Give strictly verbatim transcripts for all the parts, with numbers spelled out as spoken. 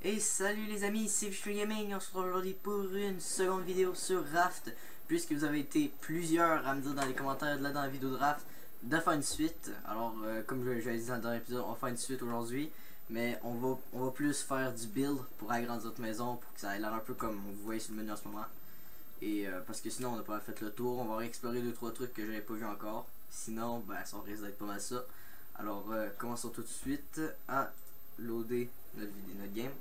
Et salut les amis, c'est Vichou Gaming. On se retrouve aujourd'hui pour une seconde vidéo sur Raft. Puisque vous avez été plusieurs à me dire dans les commentaires là dans la vidéo de Raft de faire une suite. Alors euh, comme je l'avais dit dans le dernier épisode, on va faire une suite aujourd'hui. Mais on va, on va plus faire du build pour agrandir notre maison, pour que ça ait l'air un peu comme vous voyez sur le menu en ce moment. Et euh, parce que sinon on n'a pas fait le tour, on va réexplorer deux trois trucs que j'avais pas vu encore. Sinon ben ça risque d'être pas mal ça. Alors euh, commençons tout de suite à loader notre vidéo, notre game.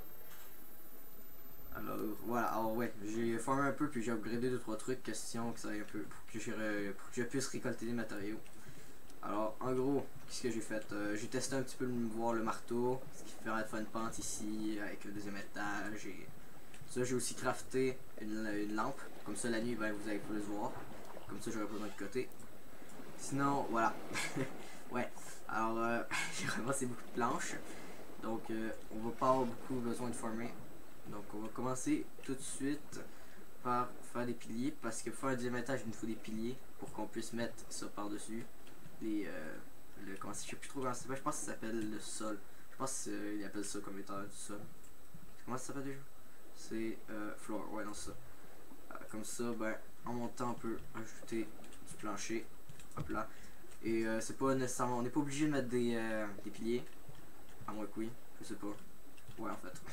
Alors voilà, alors ouais, j'ai formé un peu puis j'ai upgradé deux trois trucs, question que ça aille un peu pour que, pour que je puisse récolter des matériaux. Alors en gros, qu'est-ce que j'ai fait? euh, J'ai testé un petit peu le, voir le marteau, ce qui fait faire une pente ici avec le deuxième étage. Et ça, j'ai aussi crafté une, une lampe, comme ça la nuit ben, vous allez plus voir, comme ça j'aurai pas besoin de côté. Sinon voilà, ouais, alors euh, j'ai ramassé beaucoup de planches, donc euh, on va pas avoir beaucoup besoin de former. Donc on va commencer tout de suite par faire des piliers, parce que pour faire un deuxième étage il nous faut des piliers pour qu'on puisse mettre ça par dessus. Les euh, le comment je sais plus trop comment ça s'appelle, je pense que ça s'appelle le sol. Je pense qu'ils euh, appellent ça comme étant du sol. Comment ça s'appelle déjà? C'est euh, floor, ouais non ça. Euh, comme ça ben en montant on peut ajouter du plancher. Hop là. Et euh, c'est pas nécessairement. On n'est pas obligé de mettre des, euh, des piliers. À moins que oui, je sais pas. Ouais en fait.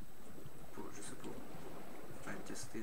Je sais pas. Faut le tester.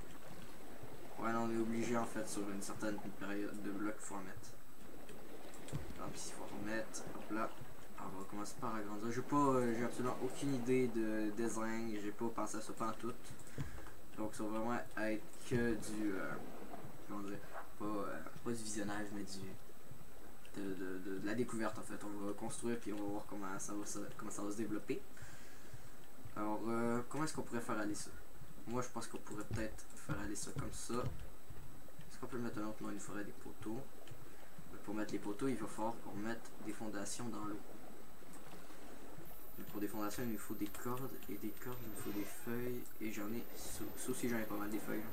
Ouais, non, on est obligé en fait sur une certaine période de blocs, il faut en mettre. Donc ici, il faut en remettre. Hop là. Alors, on va commencer par agrandir. J'ai pas, euh, j'ai absolument aucune idée de design. J'ai pas pensé à ça pas en tout. Donc ça va vraiment être que du. Euh, comment dire, pas, euh, pas du visionnage, mais du. De, de, de, de la découverte en fait. On va construire puis on va voir comment ça va, ça, comment ça va se développer. Alors, euh, comment est-ce qu'on pourrait faire aller ça? Moi, je pense qu'on pourrait peut-être faire aller ça comme ça. Est-ce qu'on peut le mettre un autre? Non, il nous faudrait des poteaux. Mais pour mettre les poteaux, il va falloir qu'on mette des fondations dans l'eau. Pour des fondations, il nous faut des cordes. Et des cordes, il nous faut des feuilles. Et j'en ai... Ça aussi, j'en ai pas mal des feuilles.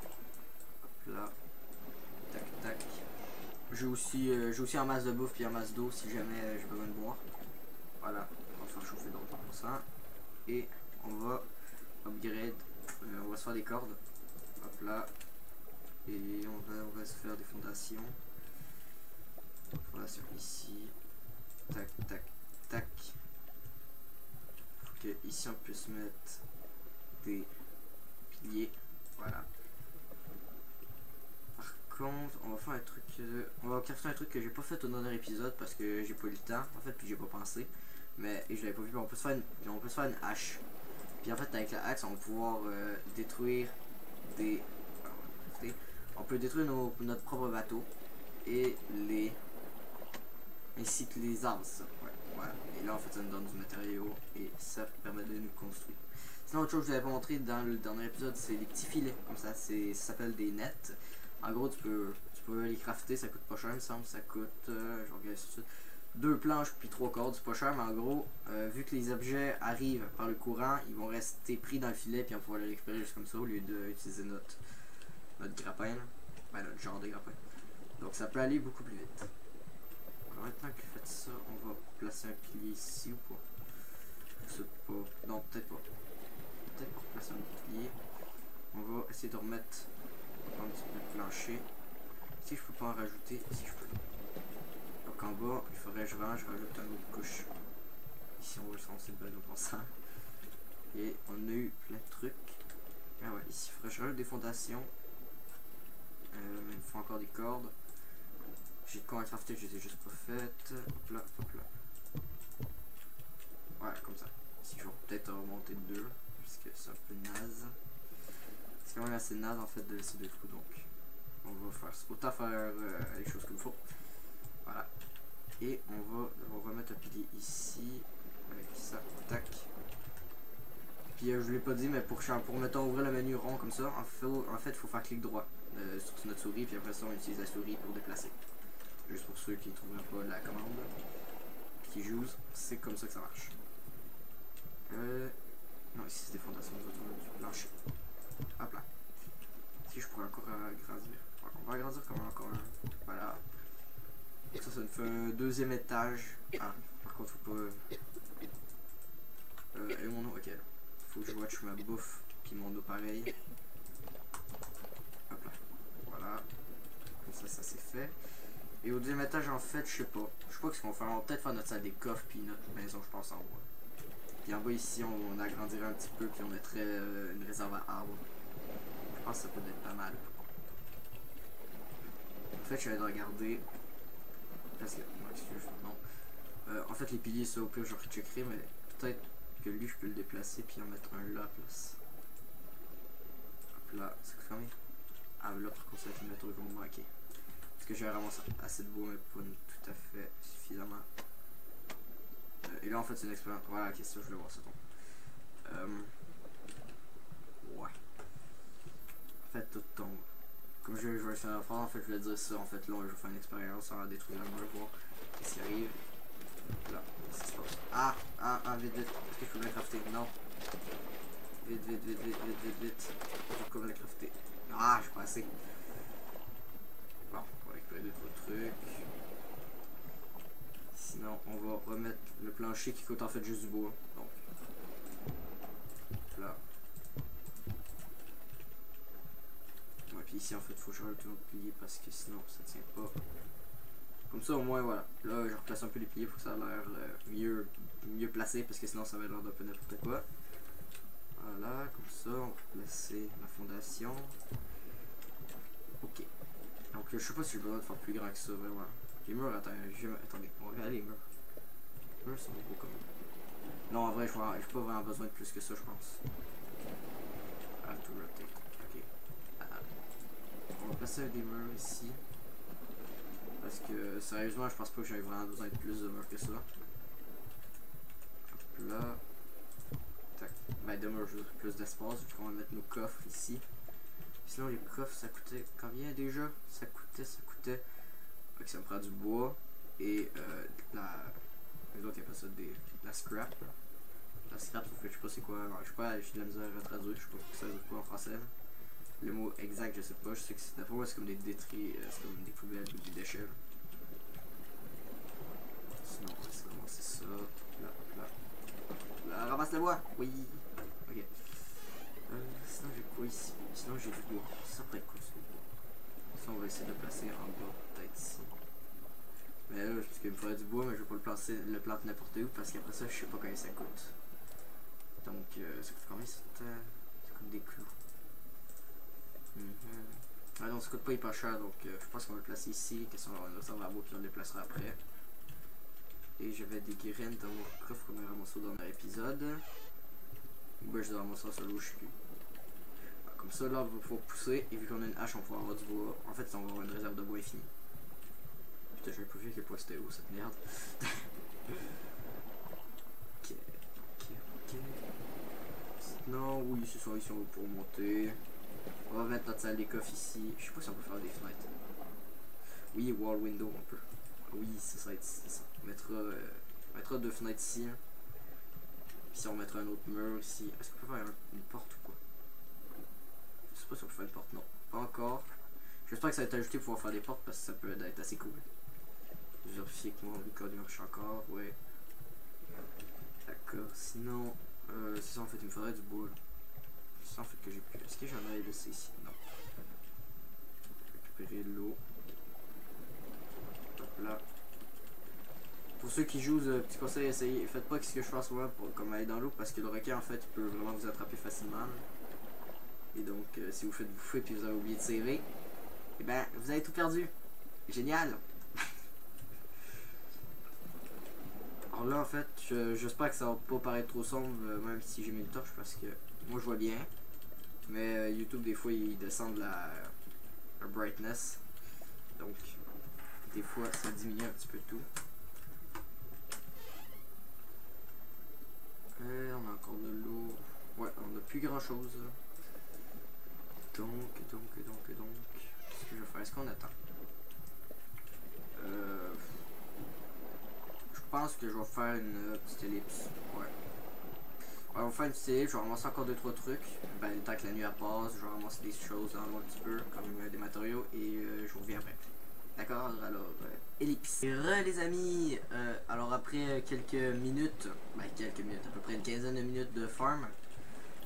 Hop là. Tac, tac. J'ai aussi, euh, j'ai aussi un masse de bouffe puis un masse d'eau si jamais euh, j'ai besoin de boire. Voilà. On va faire chauffer l'eau pour ça. Et on va upgrade, euh, on va se faire des cordes, hop là, et on va, on va se faire des fondations, fondation ici, tac, tac, tac, pour que ici on puisse mettre des piliers, voilà. Par contre, on va faire un truc, euh, on va faire un truc que j'ai pas fait au dernier épisode parce que j'ai pas eu le temps, en fait, puis j'ai pas pensé. Mais et je l'avais pas vu, mais on peut se faire une, on peut se faire une hache. Puis en fait avec la hache on va pouvoir euh, détruire des. On peut détruire nos, notre propre bateau. Et les. Ainsi que les arbres, ça. Ouais, voilà. Et là en fait ça nous donne du matériau. Et ça permet de nous construire. Sinon autre chose que je vous avais pas montré dans le dernier épisode, c'est les petits filets. Comme ça, c'est ça s'appelle des nets. En gros tu peux. Tu peux les crafter, ça coûte pas cher il me semble. Ça coûte. Euh, je regarde tout de suite. Deux planches puis trois cordes, c'est pas cher, mais en gros, euh, vu que les objets arrivent par le courant, ils vont rester pris dans le filet puis on va pouvoir les récupérer juste comme ça au lieu d'utiliser notre, notre grappin, là. Ben, notre genre de grappin. Donc ça peut aller beaucoup plus vite. Alors maintenant que vous faites ça, on va placer un pilier ici ou pas? Je sais pas. Non, peut-être pas. Peut-être pour placer un pilier. On va essayer de remettre un petit peu de plancher. Si je peux pas en rajouter, si je peux. Donc en bas, il faudrait que je range, je rajoute une autre couche. Ici on va le lancer de bateau pensant. Et on a eu plein de trucs. Ah ouais, ici il faudrait que je rajoute des fondations. Euh, il me faut encore des cordes. J'ai quand même crafté, je les ai juste pas faites. Hop là, hop là. Voilà, comme ça. Ici je vais peut-être remonter de deux, puisque c'est un peu naze. C'est quand même assez naze en fait de laisser deux trous, donc on va faire autant faire euh, les choses qu'il faut. Voilà. Et on va, on va remettre un pilier ici, avec ça, tac. Puis euh, je ne l'ai pas dit, mais pour, pour mettons ouvrir le menu rond comme ça, en fait, en fait, il faut faire clic droit euh, sur notre souris, puis après ça, on utilise la souris pour déplacer. Juste pour ceux qui ne trouveraient pas la commande, qui jouent, c'est comme ça que ça marche. Euh, non, ici c'est des fondations, nous autres, on a du plancher. Hop là. Si je pourrais encore agrandir. On va agrandir comme encore un. Voilà. Ça, ça nous fait un deuxième étage. Ah, par contre, faut pas. Euh, et mon nom, ok. faut que je watch ma bouffe puis mon eau pareil. Hop là. Voilà. Comme ça, ça c'est fait. Et au deuxième étage, en fait, je sais pas. Je sais pas ce qu'on va faire. On va peut-être faire notre salle des coffres puis notre maison, je pense, en haut. Puis en bas ici, on, on agrandirait un petit peu puis on mettrait euh, une réserve à arbres. Je pense que ça peut être pas mal. En fait, je vais de regarder. Parce que. Non, excuse, non. Euh, en fait, les piliers, ça, au pire, je recheckerai, mais peut-être que lui, je peux le déplacer puis en mettre un là à place. Hop là, c'est fermé. Ah, là, par contre, ça va être une méthode qu'on va manquer. Parce que j'ai vraiment assez de bois, mais pas tout à fait suffisamment. Euh, et là, en fait, c'est une expérience. Voilà, ok, ça, je voulais voir ça. Euh, ouais. En fait, tout tombe. Comme je, je vais faire faire, en fait, je vais dire ça. En fait, là, je vais faire une expérience, on va détruire la mur, voir ce qui arrive. Là, qu'est-ce qui se passe? Ah, ah, ah, vite, vite. Est-ce que je peux la crafter? Non. Vite, vite, vite, vite, vite, vite, vite. Je peux la crafter. Ah, je suis pas assez. Bon, on va récupérer deux, trois trucs. Sinon, on va remettre le plancher qui coûte en fait juste du bois. Donc, là. Ouais, puis ici, en fait, il faut que je rajoute un autre pilier parce que sinon, ça tient pas. Comme ça, au moins, voilà. Là, je replace un peu les piliers pour que ça a l'air euh, mieux, mieux placé parce que sinon, ça va être l'air d'un peu n'importe quoi. Voilà, comme ça, on va placer la fondation. Ok. Donc, je sais pas si j'ai besoin de faire plus grand que ça, vraiment. Les murs, attends, je... attendez, on va regarder les murs. Les murs sont beaux comme ça. Non, en vrai, je n'ai pas vraiment besoin de plus que ça, je pense. Ah, tout rotate. Ok. Ah. On va placer des murs ici. Parce que, sérieusement, je pense pas que j'avais vraiment besoin de plus de murs que ça. Hop là. Tac. Ben, de murs, juste plus d'espace. On va mettre nos coffres ici. Sinon, les coffres, ça coûtait combien déjà? Ça coûtait, ça coûtait. Donc, ça me prend du bois et euh, la. Les autres, ils appellent ça des, de la scrap. Là. La scrap, sauf que je sais pas c'est quoi. Non, je sais pas, j'ai de la misère à traduire. Je sais pas ça veut dire quoi en français. Là. Le mot exact, je sais pas. Je sais que c'est d'après moi, c'est comme des détris, euh, c'est comme des poubelles ou des déchets. Là. Sinon, on va essayer de commencer ça. Là, là. Là, ramasse le bois. Oui. Ok. Euh, sinon, j'ai quoi ici? Sinon, j'ai du bois. Ça pourrait être quoi ce bois? Ça, on va essayer de le placer en bas, peut-être ici. Mais là, parce qu'il me faudrait du bois, mais je vais pas le planter, le planter n'importe où parce qu'après ça, je sais pas combien ça coûte. Donc, euh, ça coûte combien ça? Ça coûte des clous. Mm-hmm. Ah non, ça coûte pas hyper cher, donc euh, je pense qu'on va le placer ici. Question d'avoir une réserve à bois, puis on le déplacera après. Et j'avais des graines dans mon coffre qu'on a ramassé dans dernier épisode. Ben, je dois ramasser ça là où je suis. Comme ça, là, on va pouvoir pousser. Et vu qu'on a une hache, on va pouvoir avoir du bois. En fait, on va avoir une réserve de bois infinie. Putain, j'avais pas vu à quel point c'était haut cette merde. Ok, ok, ok. Sinon, oui, ce soir ici, on va pouvoir monter. On va mettre notre salle des coffres ici. Je sais pas si on peut faire des fenêtres. Oui, wall window, on peut. Oui, ça, ça va être ça. On mettra, euh, on mettra deux fenêtres ici. Hein. Puis si on mettra un autre mur ici. Est-ce qu'on peut faire une porte ou quoi? Je sais pas si on peut faire une porte, non. Pas encore. J'espère que ça va être ajouté pour pouvoir faire des portes parce que ça peut être assez cool. Je vais vérifier que mon code marche encore, ouais. D'accord, sinon, euh, c'est ça en fait, il me faudrait du bois. C'est ça en fait que j'ai plus. Est-ce que j'en ai laissé ici? Non. Récupérer l'eau. Hop là. Pour ceux qui jouent, euh, petit conseil, essayez, faites pas ce que je fais en ce moment pour comme aller dans l'eau parce que le requin en fait il peut vraiment vous attraper facilement. Et donc euh, si vous faites bouffer puis vous avez oublié de tirer, et ben vous avez tout perdu. Génial. Alors là en fait, j'espère que ça va pas paraître trop sombre euh, même si j'ai mis une torche parce que moi je vois bien. Mais euh, YouTube des fois il descend la, la brightness. Donc des fois ça diminue un petit peu tout. Euh, on a encore de l'eau. Ouais, on n'a plus grand chose. Donc, donc, donc, donc. Qu'est-ce que je vais faire? Est-ce qu'on attend? Euh, je pense que je vais faire une euh, petite ellipse. Ouais. Ouais, on va faire une petite ellipse. Je vais ramasser encore deux trois trucs. Ben, le temps que la nuit passe, je vais ramasser des choses dans l'eau un petit peu, comme euh, des matériaux, et euh, je vous reviens après. D'accord? Alors, euh, ellipse. Et re les amis, euh, alors après quelques minutes, ben quelques minutes, à peu près une quinzaine de minutes de farm,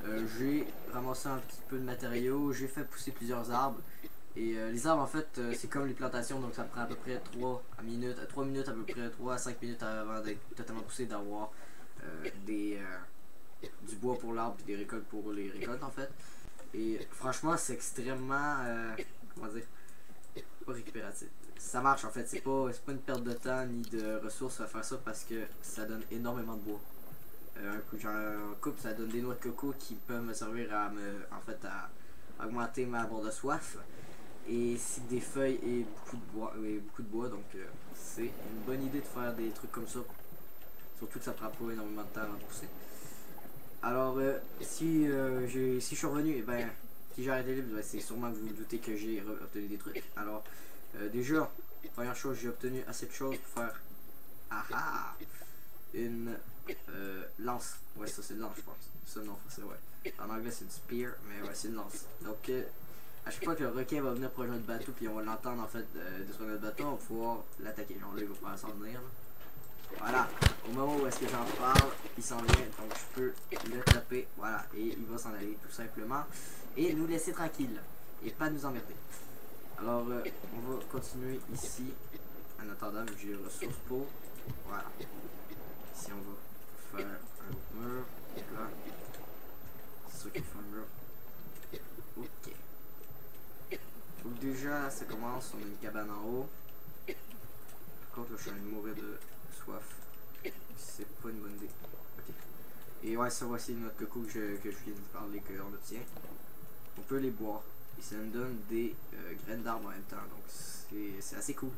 Euh, j'ai ramassé un petit peu de matériaux, j'ai fait pousser plusieurs arbres. Et euh, les arbres en fait euh, c'est comme les plantations, donc ça prend à peu près trois minutes, trois minutes à peu près, trois à cinq minutes avant d'être totalement poussé, d'avoir euh, des euh, du bois pour l'arbre et des récoltes pour les récoltes en fait. Et franchement c'est extrêmement euh, comment dire, pas récupératif. Ça marche en fait, c'est pas, pas une perte de temps ni de ressources à faire ça parce que ça donne énormément de bois. Euh, un coup genre un couple ça donne des noix de coco qui peuvent me servir à me en fait à augmenter ma barre de soif. Et c'est des feuilles et beaucoup de bois, et beaucoup de bois donc euh, c'est une bonne idée de faire des trucs comme ça. Surtout que ça prend pas énormément de temps à pousser. Alors euh, si, euh, si je suis revenu, et eh ben si j'ai arrêté libre, ben, c'est sûrement que vous vous doutez que j'ai obtenu des trucs. Alors euh, déjà, première chose, j'ai obtenu assez de choses pour faire ah ah, une euh, lance. Ouais, ça c'est une lance je pense. Ça non, c'est ouais. En anglais c'est une spear, mais ouais c'est une lance. Donc euh, à chaque fois que le requin va venir proche de notre bateau, puis on va l'entendre en fait euh, de sur notre bateau, on va pouvoir l'attaquer. Genre là, il va pouvoir s'en venir. Là. Voilà, au moment où est-ce que j'en parle, il s'en vient, donc je peux le taper. Voilà, et il va s'en aller tout simplement. Et nous laisser tranquille, et pas nous emmerder. Alors, euh, on va continuer ici, en attendant que j'ai les ressources pour. Voilà. Ici, on va faire un autre mur. Là. C'est ça qu'il fait un mur. Ok. Donc déjà, ça commence, on a une cabane en haut. Par contre, là, je suis en train de mourir de soif. C'est pas une bonne idée. Ok. Et ouais, ça voici notre coco que je, que je viens de parler, qu'on obtient. On peut les boire. Et ça nous donne des euh, graines d'arbres en même temps. Donc c'est assez cool.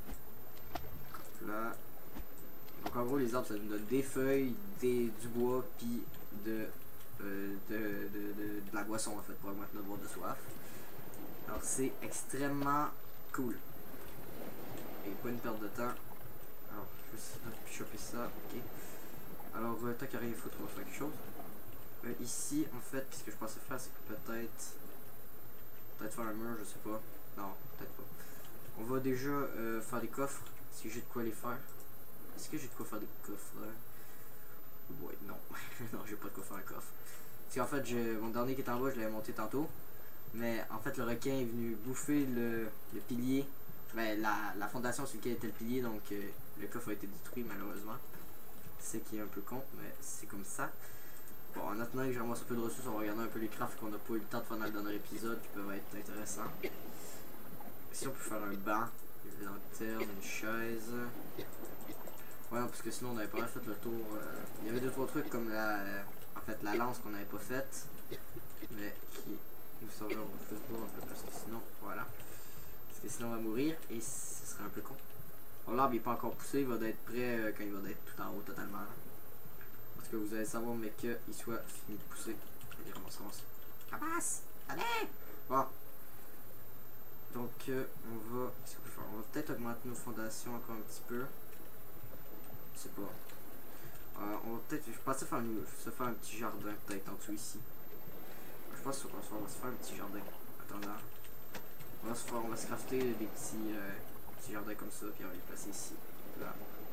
Là. Donc en gros, les arbres, ça nous donne des feuilles, des, du bois, puis de, euh, de, de, de, de la boisson en fait, pour augmenter notre boire de soif. Alors c'est extrêmement cool. Et pas une perte de temps. Alors je vais choper ça, ok. Alors euh, tant qu'il n'y a rien à foutre, on va faire quelque chose. Euh, ici en fait, ce que je pensais faire, c'est que peut-être peut-être faire un mur, je sais pas. Non, peut-être pas. On va déjà euh, faire des coffres, si j'ai de quoi les faire. Est-ce que j'ai de quoi faire des coffres? Ouais, non. Non, j'ai pas de quoi faire un coffre. Parce qu'en fait, je, mon dernier qui est en bas, je l'avais monté tantôt. Mais en fait, le requin est venu bouffer le, le pilier, ben, la, la fondation sur laquelle était le pilier, donc euh, le coffre a été détruit malheureusement. C'est qui est un peu con, mais c'est comme ça. Bon, en attendant que je ramasse un peu de ressources, on va regarder un peu les crafts qu'on n'a pas eu le temps de faire dans le dernier épisode, qui peuvent être intéressants. Ici, on peut faire un banc, une lanterne, une chaise. Ouais, non, parce que sinon, on n'avait pas fait le tour. Euh, il y avait deux trois trucs comme la, euh, en fait, la lance qu'on n'avait pas faite, mais qui nous serviront plus pour un peu parce que sinon, voilà. Parce que sinon, on va mourir et ce serait un peu con. Bon, l'arbre n'est pas encore poussé, il va être prêt euh, quand il va être tout en haut totalement. Parce que vous allez savoir, mais qu'il soit fini de pousser. Et comment ça avance. Ramasse! Allez! Bon. Donc, euh, on va. Qu'est-ce qu'on peut faire? On va peut-être augmenter nos fondations encore un petit peu. Je sais pas. Euh, on va peut-être. Je pensais faire, une, se faire un petit jardin peut-être en dessous ici. Je pense qu'on va se faire un petit jardin. Attendant. On va se faire, on va se crafter des petits, euh, petits jardins comme ça, puis on va les placer ici. Là.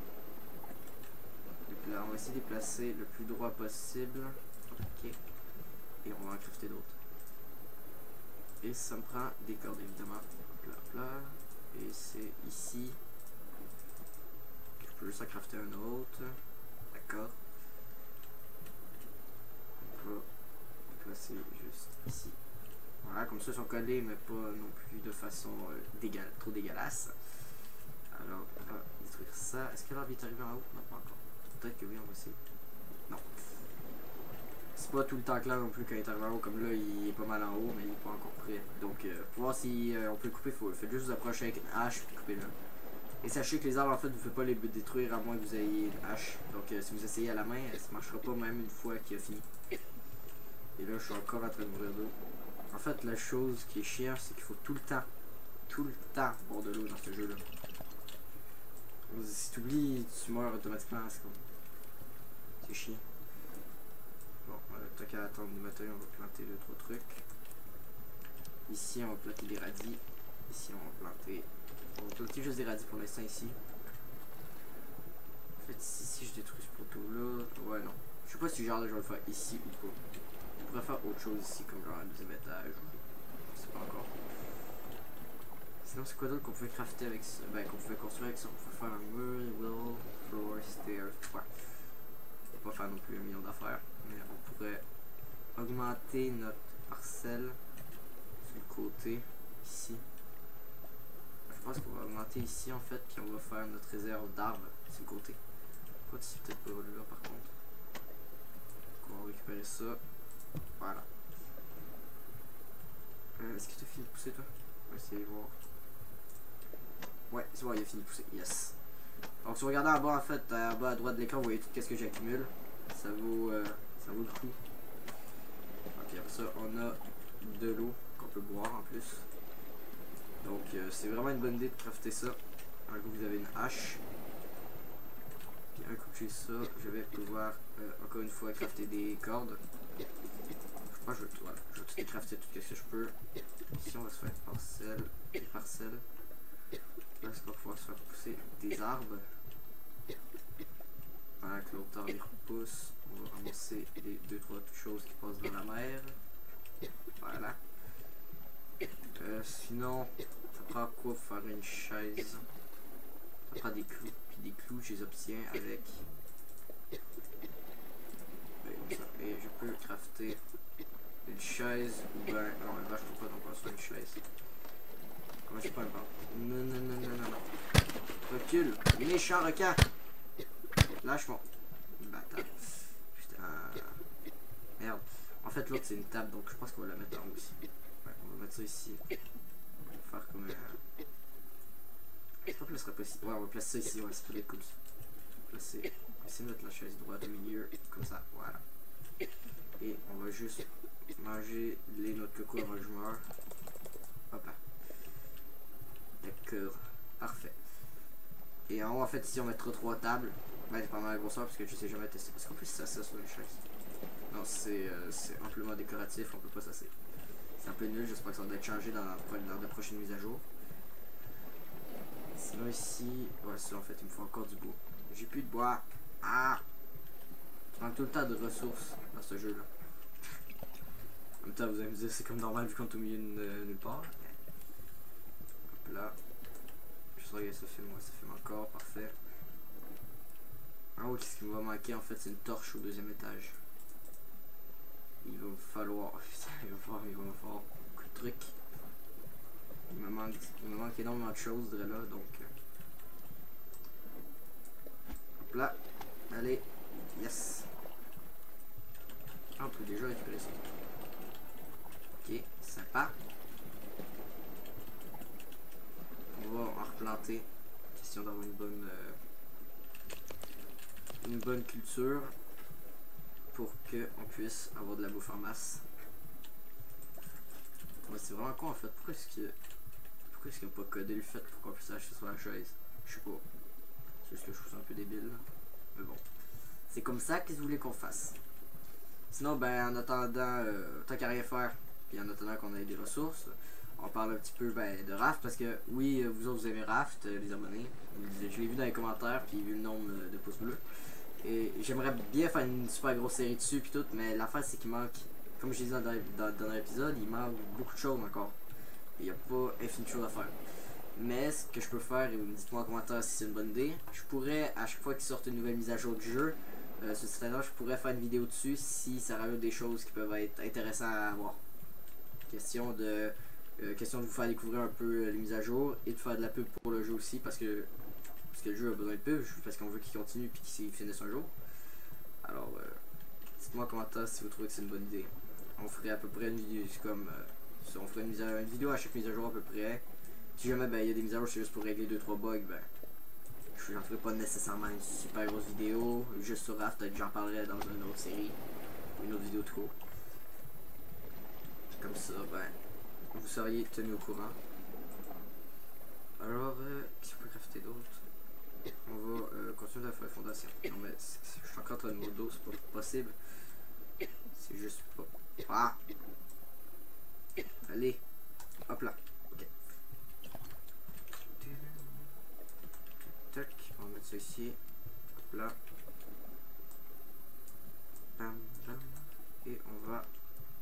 Et puis là, on va essayer de les placer le plus droit possible. Ok. Et on va en crafter d'autres. Et ça me prend des cordes évidemment. Là, là. Et c'est ici. Je peux juste en crafter un autre. D'accord. On va placer juste ici. Voilà, comme ça ils sont collés, mais pas non plus de façon euh, dégueul, trop dégueulasse. Alors, on va détruire ça. Est-ce que l'arbre est arrivé en haut? Non, pas encore. Peut-être que oui, on va essayer. Non. C'est pas tout le temps clair non plus quand il est arrivé en haut. Comme là, il est pas mal en haut, mais il est pas encore prêt. Donc, euh, pour voir si euh, on peut le couper, faut, faites juste vous approcher avec une hache et couper là. Et sachez que les arbres, en fait, vous ne pouvez pas les détruire à moins que vous ayez une hache. Donc, euh, si vous essayez à la main, ça ne marchera pas même une fois qu'il a fini. Et là, je suis encore en train de mourir d'eau. En fait, la chose qui est chiant, c'est qu'il faut tout le temps, tout le temps boire de l'eau dans ce jeu-là. Si tu oublies, tu meurs automatiquement, c'est comme... C'est chiant. Bon, voilà, tant qu'à attendre du matériaux, on va planter deux, trois trucs. Ici, on va planter des radis. Ici, on va planter... On va planter juste des radis pour l'instant ici. En fait, ici, si je détruis ce poteau-là... Ouais, non. Je sais pas si genre là, je vais le faire ici ou pas. pourrait faire autre chose ici, comme genre un deuxième étage. Je sais pas encore. Sinon, c'est quoi d'autre qu'on pouvait crafter avec ça? Ben, qu'on pouvait construire avec ça. On pouvait faire un mur, wall, floor, stairs. Ouais. On va pas faire non plus un million d'affaires. Mais on pourrait augmenter notre parcelle sur le côté, ici. Je pense qu'on va augmenter ici en fait, puis on va faire notre réserve d'arbres sur le côté. Pas ici, peut-être pas là par contre. Donc on va récupérer ça. Voilà. Euh, Est-ce que tu as fini de pousser toi? On va essayer de voir. Ouais, c'est bon, il a fini de pousser. Yes. Donc si vous regardez en bas en fait, en bas à droite de l'écran, vous voyez tout ce que j'accumule. Ça vaut euh, ça vaut le coup. Ok, après ça, on a de l'eau qu'on peut boire en plus. Donc euh, c'est vraiment une bonne idée de crafter ça. Un coup vous avez une hache. Puis un coup que j'ai ça, je vais pouvoir euh, encore une fois crafter des cordes. Je crois que je vais, voilà, je vais tout les crafter tout ce que je peux. Ici on va se faire une parcelle, des parcelles. Là on va pouvoir se faire pousser des arbres. Pendant que l'autre arbre il repousse, on va ramasser les deux trois choses qui passent dans la mer. Voilà. Euh, sinon, ça prend quoi pour faire une chaise? Ça prend des clous. Puis des clous, je les obtiens avec. Ben, comme ça. Et je peux crafter une chaise ou ben. Non, un bâche, je peux pas, donc on va se faire une chaise. Comment c'est pas un banc? Non, non, non, non, non, non. Recule, méchant requin! Lâche-moi. Bâtard. Putain. Merde. En fait, l'autre c'est une table, donc je pense qu'on va la mettre en haut aussi. Ouais, on va mettre ça ici. On va faire comme un. Je crois que ce serait pas ici. Ouais, on va placer ça ici, ouais, c'est très cool ça. Placer. On va essayer de mettre la chaise droite au milieu, comme ça, voilà. Et on va juste manger les noix de coco avant que je meure. Hop là. D'accord. Parfait. Et en haut, en fait, ici, on mettra trois tables. Ben, c'est pas mal la grosseur parce que je sais jamais tester. Parce qu'en plus, c'est ça sur une chaise. Non, c'est euh, amplement décoratif, on peut pas s'asseoir. C'est un peu nul, j'espère que ça va être changé dans, dans de prochaines mises à jour. Sinon ici, ouais ça en fait il me faut encore du bois. J'ai plus de bois. Ah! Je manque tout le temps de ressources dans ce jeu là. En même temps vous allez me dire c'est comme normal vu qu'on est au milieu de nulle part. Hop là. Je sais que ça filme, ouais, ça filme encore, parfait. En haut, qu'est-ce qui me va manquer en fait, c'est une torche au deuxième étage. Il va me falloir. Oh, putain, il va me falloir, il va me falloir beaucoup de trucs. Il me manque, il me manque énormément de choses de là, donc. Euh... Hop là. Allez. Yes. Ah, on peut déjà récupérer ça. Ok, sympa. On va en replanter. Question d'avoir une bonne. Euh... Une bonne culture. Pour qu'on puisse avoir de la bouffe en masse. Ouais, c'est vraiment con en fait. Pourquoi est-ce que. Pourquoi est-ce qu'ils n'ont pas codé le fait pour qu'on puisse acheter sur la chaise? Je sais pas. C'est juste que je trouve ça un peu débile. Mais bon. C'est comme ça qu'ils voulaient qu'on fasse. Sinon, ben en attendant, euh, tant qu'à rien faire, puis en attendant qu'on ait des ressources, on parle un petit peu ben, de Raft. Parce que oui, vous autres vous aimez Raft, euh, les abonnés. Je l'ai vu dans les commentaires, puis vu le nombre de pouces bleus. Et j'aimerais bien faire une super grosse série dessus puis tout, mais l'affaire c'est qu'il manque, comme je l'ai dit dans, dans, dans l'épisode, il manque beaucoup de choses encore. Il n'y a pas infiniment de choses à faire. Mais ce que je peux faire, et dites-moi en commentaire si c'est une bonne idée, je pourrais, à chaque fois qu'il sorte une nouvelle mise à jour du jeu, euh, sur ce site-là, je pourrais faire une vidéo dessus si ça rajoute des choses qui peuvent être intéressantes à voir. Question de, euh, question de vous faire découvrir un peu les mises à jour et de faire de la pub pour le jeu aussi parce que Parce que le jeu a besoin de pub, parce qu'on veut qu'il continue et qu'il finisse un jour. Alors, euh, dites-moi en commentaire si vous trouvez que c'est une bonne idée. On ferait à peu près une vidéo comme. Euh, on ferait une, mise à, une vidéo à chaque mise à jour à peu près. Si jamais ben, il y a des mises à jour, c'est juste pour régler deux trois bugs, ben. Je n'en ferai pas nécessairement une super grosse vidéo. Juste sur Raft, peut-être que j'en parlerai dans une autre série. Une autre vidéo de trop. Comme ça, ben. Vous seriez tenu au courant. Alors, euh, qu'est-ce qu'on peut crafter d'autre? On va euh, continuer à faire la fondation. Non mais je suis encore en train de modo, c'est pas possible. C'est juste pas. Ah! Allez! Hop là! Ok. Tac, on va mettre ça ici. Hop là. Bam, bam. Et on va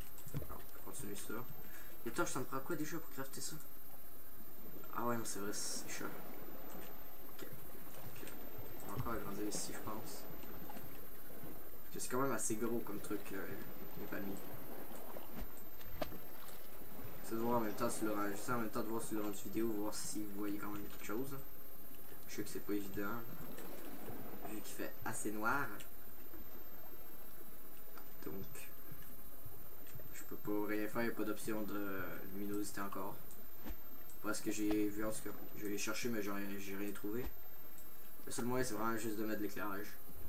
continuer ça. Les torches, ça me prend quoi déjà pour crafter ça? Ah ouais, non, c'est vrai, c'est cher. Ok. Ok. On va encore agrandir ici, je pense. Parce que c'est quand même assez gros comme truc, euh, les palmiers. C'est de voir en même temps sur le rendu, en même temps de voir sur le rendu vidéo, voir si vous voyez quand même quelque chose. Je sais que c'est pas évident, vu qu'il fait assez noir. Donc, je peux pas rien faire, il n'y a pas d'option de luminosité encore. Parce que j'ai vu, en tout cas, je vais chercher, mais j'ai rien, rien trouvé. Le seul moyen, c'est vraiment juste de mettre de l'éclairage.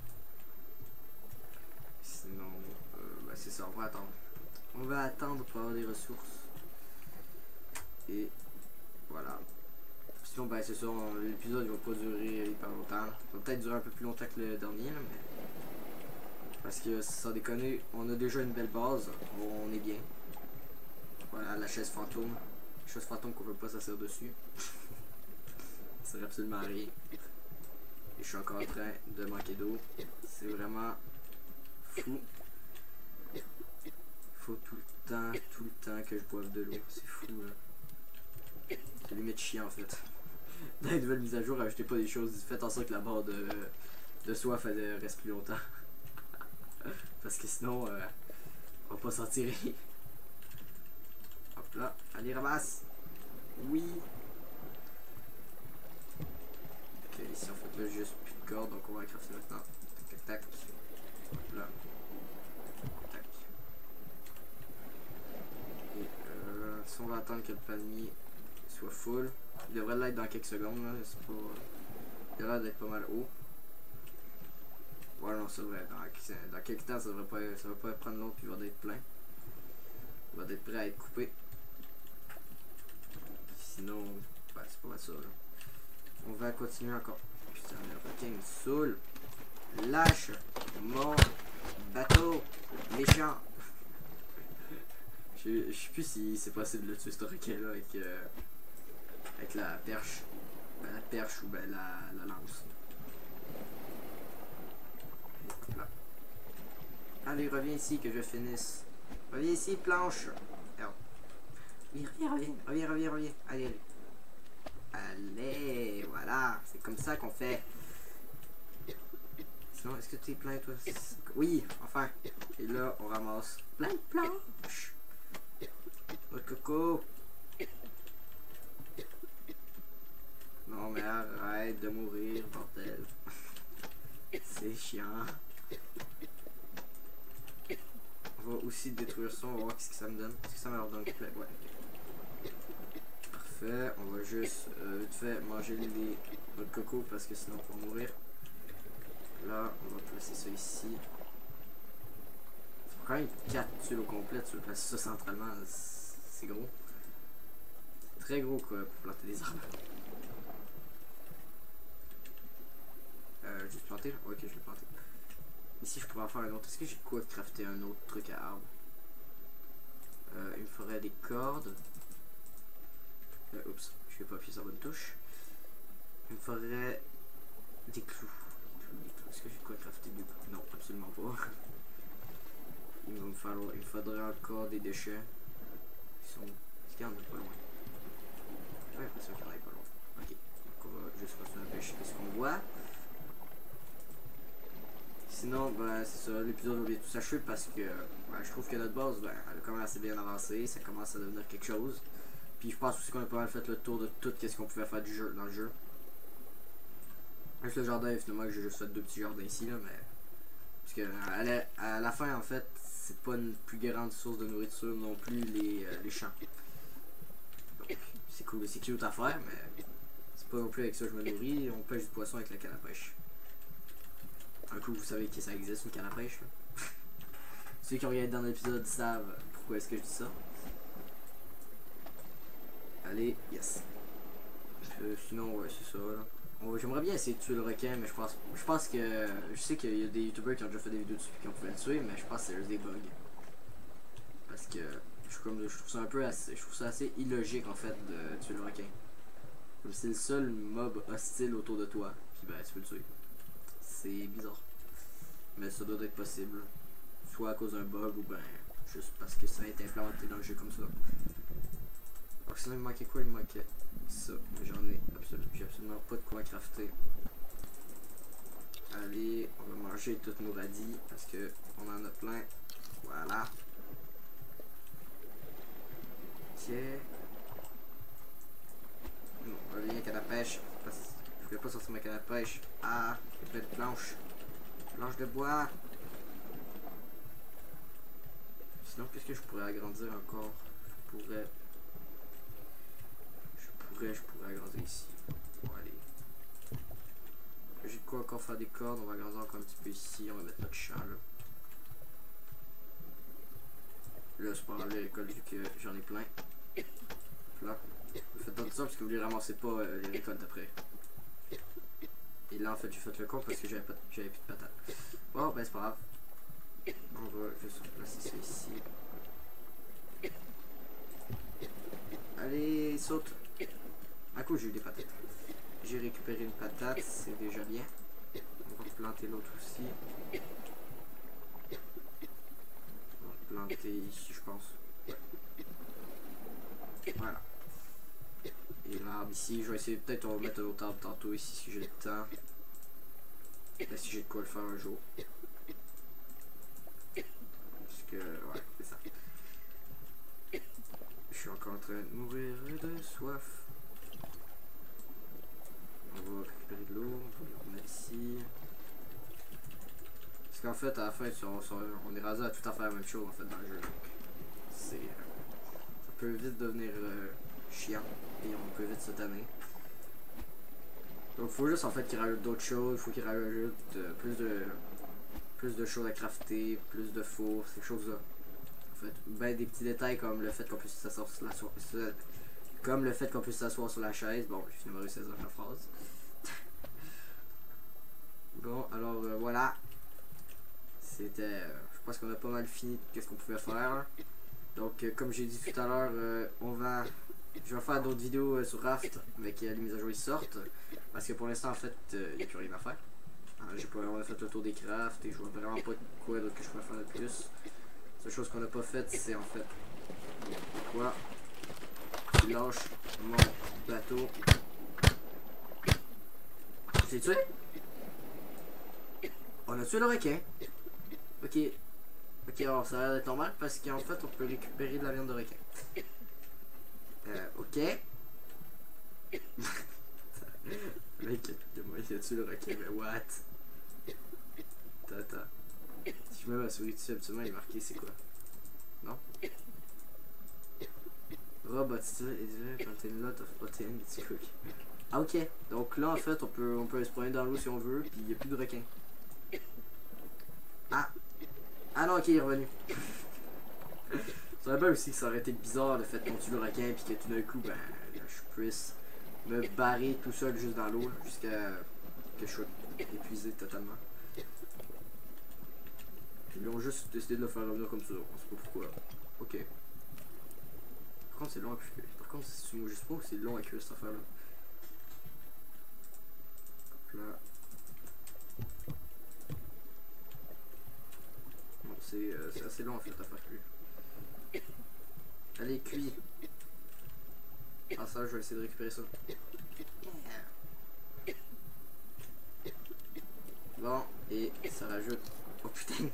Sinon, euh, ben c'est ça, on va attendre. On va attendre pour avoir des ressources. Et voilà. Sinon, ben c'est ça, l'épisode va pas durer hyper longtemps. Il va peut-être durer un peu plus longtemps que le dernier, là, mais... Parce que sans déconner, on a déjà une belle base, on est bien. Voilà, la chaise fantôme. La chaise fantôme qu'on peut pas s'asseoir dessus. Ça sert absolument à rien. Et je suis encore en train de manquer d'eau. C'est vraiment fou. Faut tout le temps, tout le temps que je boive de l'eau. C'est fou là. C'est limite chiant en fait. Dans les nouvelles mises à jour, ajoutez pas des choses. Faites en sorte que la barre de, de soif elle reste plus longtemps. Parce que sinon, euh, on va pas s'en tirer. Hop là, allez ramasse. Oui. Ok, ici en fait là juste plus de corde, donc on va crafter maintenant. Tac tac tac. Hop là. Tac. Et euh, si on va attendre que le palmier soit full, il devrait l'être dans quelques secondes là, c'est pas. Il devrait être pas mal haut. Ouais non c'est vrai, dans, dans quelques temps ça devrait pas, ça va pas prendre l'autre puis il va être plein. Il va être prêt à être coupé. Sinon, bah, c'est pas mal ça là. On va continuer encore. Putain, le requin me saoule. Lâche mon bateau méchant. Je, je sais plus si c'est possible de tuer ce requin là avec, euh, avec la perche. Ben, la perche ou ben la, la lance. Là. Allez, reviens ici que je finisse. Reviens ici, planche. Alors. Oui, reviens, reviens, reviens, reviens, reviens. Allez, allez. Allez, voilà. C'est comme ça qu'on fait. Sinon, est-ce que t'es plein, toi? Oui, enfin. Et là, on ramasse plein de planches. Notre coco. Non, mais arrête de mourir, bordel. C'est chiant. On va aussi détruire ça, on va voir ce que ça me donne. Est-ce que ça me leur donne complet? Ouais. Parfait, on va juste euh, vite fait manger les notre coco parce que sinon on va mourir. Là, on va placer ça ici. C'est quand même quatre tuiles au complet, tu veux placer ça centralement, c'est gros. Très gros quoi pour planter des arbres. Euh, juste planter? Ok, je l'ai planté. Ici, je pourrais en faire un autre. Est-ce que j'ai quoi crafter un autre truc à arbre? Euh, il me faudrait des cordes. Euh, oups, je vais pas appuyer sur la bonne touche. Il me faudrait des clous. Est-ce que j'ai quoi crafter du coup? Non, absolument pas. Il va me falloir, il me faudrait encore des déchets. Ils sont. Est-ce qu'il y en a pas loin? J'ai l'impression qu'il y en a pas loin. Ok, donc on va juste continuer à pêcher ce qu'on voit. Sinon, ben, c'est ça, l'épisode va bientôt s'achever parce que ben, je trouve que notre base, ben, elle a quand même assez bien avancé, ça commence à devenir quelque chose. Puis je pense aussi qu'on a pas mal fait le tour de tout ce qu'on pouvait faire du jeu, dans le jeu. Juste le jardin, finalement, j'ai juste fait deux petits jardins ici, là, mais... Parce que à la, à la fin, en fait, c'est pas une plus grande source de nourriture non plus, les, euh, les champs. Donc, c'est cool, c'est cute à faire, mais c'est pas non plus avec ça que je me nourris, on pêche du poisson avec la canne à pêche. Un coup, vous savez que ça existe, une canne à pêche. Là. Ceux qui ont regardé dans l'épisode savent pourquoi est-ce que je dis ça. Allez, yes. Euh, sinon, ouais, c'est ça. J'aimerais bien essayer de tuer le requin, mais je pense, je pense que... Je sais qu'il y a des youtubeurs qui ont déjà fait des vidéos dessus et qui ont pu le tuer, mais je pense que c'est juste des bugs. Parce que je, comme, je trouve ça un peu assez... Je trouve ça assez illogique, en fait, de tuer le requin. Comme c'est le seul mob hostile autour de toi, puis ben, tu peux le tuer. C'est bizarre. Mais ça doit être possible. Soit à cause d'un bug ou ben juste parce que ça a été implémenté dans le jeu comme ça. Donc sinon il me manquait quoi? Il me manquait ça, mais j'en ai absolument, j'ai absolument pas de quoi crafter. Allez, on va manger toutes nos radis parce que on en a plein. Voilà. Ok. Non, on va venir à canne à pêche. Je voulais pas sortir ma canne à pêche. Ah, il y a plein de planches. Planches de bois. Sinon, qu'est-ce que je pourrais agrandir encore? Je pourrais. Je pourrais, je pourrais agrandir ici. Bon, allez. J'ai de quoi encore faire des cordes. On va agrandir encore un petit peu ici. On va mettre notre champ là. Là, c'est pas grave, l'école vu que j'en ai plein. Là. Faites pas de ça parce que vous les ramassez pas euh, les récoltes après. Et là, en fait, j'ai fait le con parce que j'avais pas, j'avais plus de patates. Bon, ben, c'est pas grave. On va juste placer ça ici. Allez, saute. À coup, j'ai eu des patates. J'ai récupéré une patate, c'est déjà bien. On va planter l'autre aussi. On va planter ici, je pense. Ouais. Voilà. Et l'arbre ici, je vais essayer, peut-être on va mettre un autre arbre tantôt ici si j'ai le temps. Là, si j'ai de quoi le faire un jour. Parce que, ouais, c'est ça. Je suis encore en train de mourir de soif. On va récupérer de l'eau, on va le remettre ici. Parce qu'en fait, à la fin, on, on est rasé à tout à faire la même chose en fait dans le jeu. C'est, euh, ça peut vite devenir euh, chiant et on peut vite se tanner. Donc il faut juste en fait qu'il rajoute d'autres choses, il faut qu'il rajoute euh, plus de plus de choses à crafter, plus de fours, ces choses-là. En fait, ben des petits détails comme le fait qu'on puisse s'asseoir sur la so comme le fait qu'on puisse s'asseoir sur la chaise. Bon, j'ai finalement réussi à dire la phrase. Bon, alors euh, voilà. C'était, euh, je pense qu'on a pas mal fini de ce qu'on pouvait faire. Donc, euh, comme j'ai dit tout à l'heure, euh, on va, je vais faire d'autres vidéos euh, sur Raft avec euh, les mises à jour qui sortent. Parce que pour l'instant, en fait, il euh, n'y a plus rien à faire. J'ai pas, on a fait le tour des crafts et je vois vraiment pas quoi d'autre que je pourrais faire de plus. La seule chose qu'on n'a pas faite, c'est en fait quoi? Je lâche mon bateau. Je l'ai tué? On a tué le requin. Ok. Ok, alors ça a l'air d'être normal parce qu'en fait on peut récupérer de la viande de requin. Euh, ok. Le mec, il a tué le requin, mais what? Attends, attends. Si je mets ma souris dessus, absolument, il est marqué, c'est quoi? Non? Robot still is contain a lot of protein it's cook. Ah ok, donc là en fait on peut on peut se promener dans l'eau si on veut, puis il n'y a plus de requins. Ah! Ah non, ok, il est revenu. Ça aurait bien aussi que ça aurait été bizarre le fait qu'on tue le requin puis que tout d'un coup, ben, je puisse me barrer tout seul juste dans l'eau jusqu'à que je sois épuisé totalement. Ils ont juste décidé de le faire revenir comme ça, on sait pas pourquoi. Ok. Par contre, c'est long à cuire. Par contre, je sais pas que c'est long à cuire cette affaire-là. Hop là. Bon, c'est euh, assez long en fait à faire cuire. Allez, cuit. Ah, ça, je vais essayer de récupérer ça. Bon, et ça rajoute. Oh putain!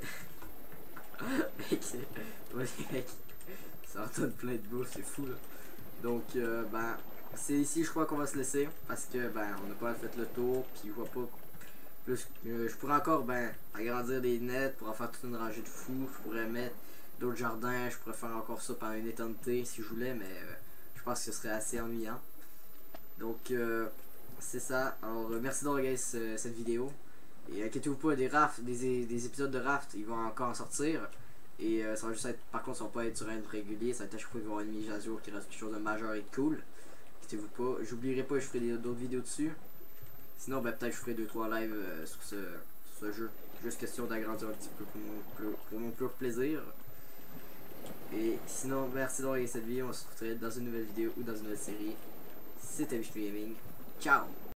Mec, ouais, mec. Ça en donne plein de bouffe, c'est fou là. Donc, euh, ben, c'est ici, je crois qu'on va se laisser. Parce que, ben, on n'a pas fait le tour. Puis, je vois pas plus. Euh, je pourrais encore, ben, agrandir les nets pour en faire toute une rangée de fous. Je pourrais mettre d'autres jardins. Je pourrais faire encore ça pendant une éternité si je voulais. Mais, euh, je pense que ce serait assez ennuyant. Donc, euh, c'est ça. Alors, euh, merci d'avoir regardé ce, cette vidéo. Et inquiétez-vous pas, des rafts, des, des épisodes de raft, ils vont encore en sortir. Et euh, ça va juste être, par contre, ça va pas être sur un régulier, ça va être à chaque fois qu'il va y avoir une mise à jour qui reste quelque chose de majeur et de cool. Inquiétez-vous pas, j'oublierai pas, je ferai d'autres vidéos dessus. Sinon, ben peut-être je ferai deux trois lives euh, sur, ce, sur ce jeu. Juste question d'agrandir un petit peu pour mon, pour mon pur plaisir. Et sinon, merci d'avoir regardé cette vidéo, on se retrouve dans une nouvelle vidéo ou dans une nouvelle série. C'était Vishnu Gaming, ciao!